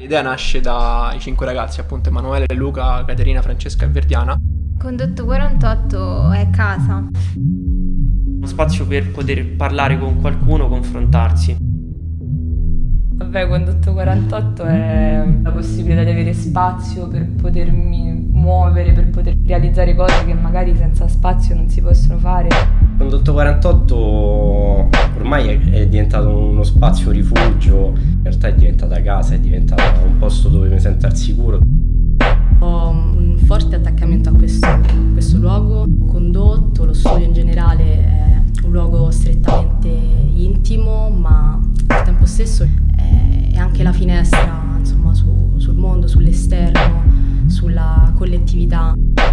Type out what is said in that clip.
L'idea nasce dai 5 ragazzi, appunto Emanuele, Luca, Caterina, Francesca e Verdiana. Condotto 48 è casa. Uno spazio per poter parlare con qualcuno, confrontarsi. Vabbè, Condotto 48 è la possibilità di avere spazio per potermi muovere, per poter realizzare cose che magari senza spazio non si possono fare. Condotto 48 ormai è diventato uno spazio rifugio, in realtà è diventata casa, è diventato un posto dove mi sento al sicuro. Ho un forte attaccamento a questo luogo. Condotto, lo studio in generale è un luogo strettamente intimo, ma al tempo stesso è anche la finestra, insomma, sul mondo, sull'esterno, sulla collettività.